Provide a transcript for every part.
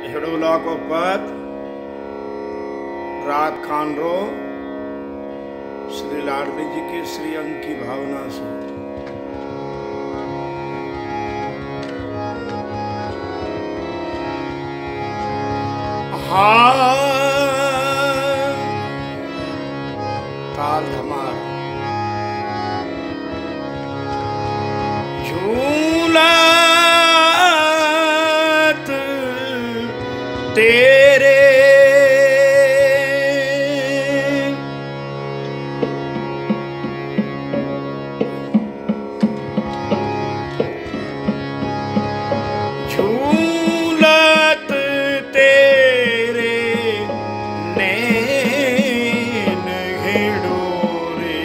हिडोला को पद रात खान रो श्री लाडली जी के श्री अंग की भावना से ताल धमाल झूलत तेरे झूलत तेरे नैन हिडोरे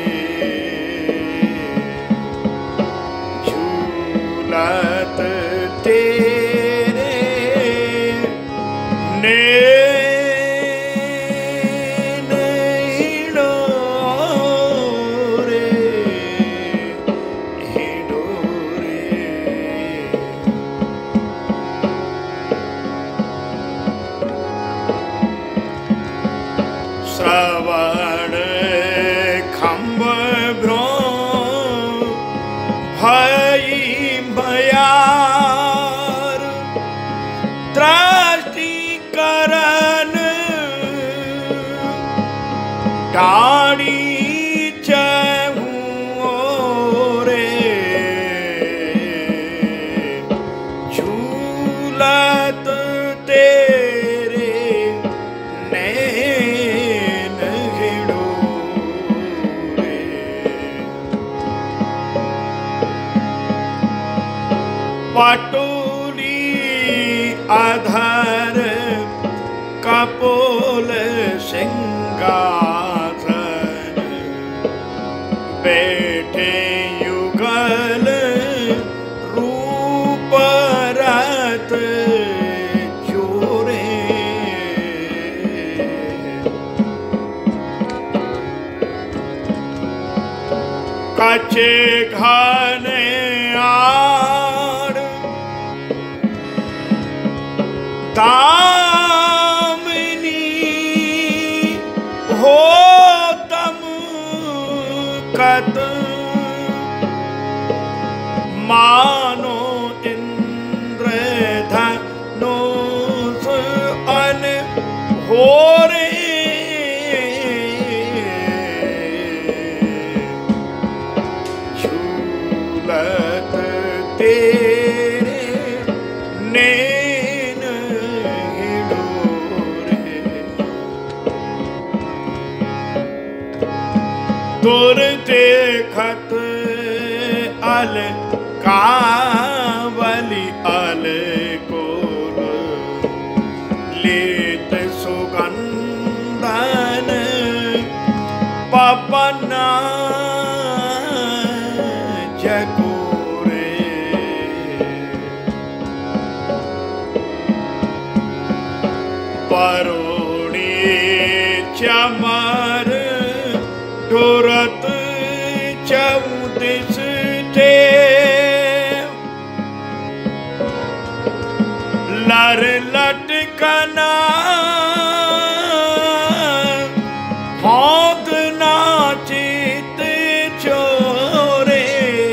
झूलत तेरे नैन हिडोरे हिडोरे श्रवण खंब भ्रो भई भयार दृष्टि करन डाड़ी चहूँ रे झूलत तेरे नैन हिडोरे पटोली अधर कपोल सिंहासन बैठे युगल रूप रत जोरे कच्चे घने आड़ दामिनी हो तम कत मानो इंद्रधनुष अन हो रे झूलत तेरे नैन हिडोरे तुर देखत अल कावली अल कोल लेत सुगंधन पपना जगोरे परोड़ी चमर ढोरत चौदिस थे लर लटकना भौंक नाचित छोरे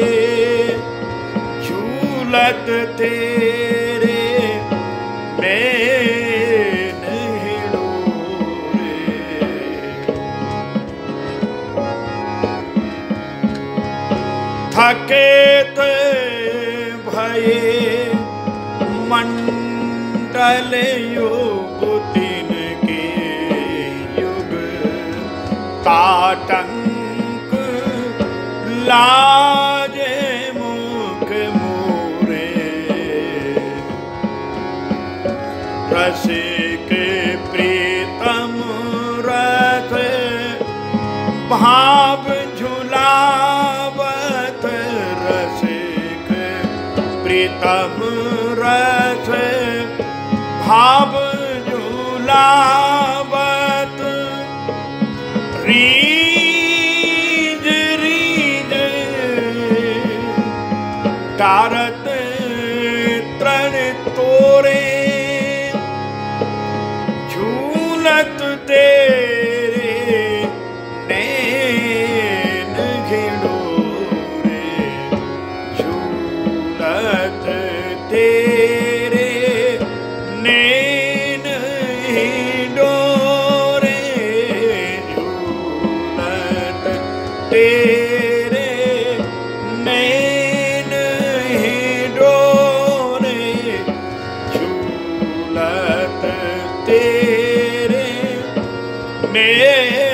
झूलत तेरे नैन हिडोरे थकेत भये मंडल योग दिन के युग ताटंक लाजे मुख मोरे रसिक प्रीतम रथ भाव झुलावत रसिक प्रीतम रथ भाव झुलावत रीज रीज तारत तरण तोरे तेरे नैन ही डोरे, झूलत तेरे मेरे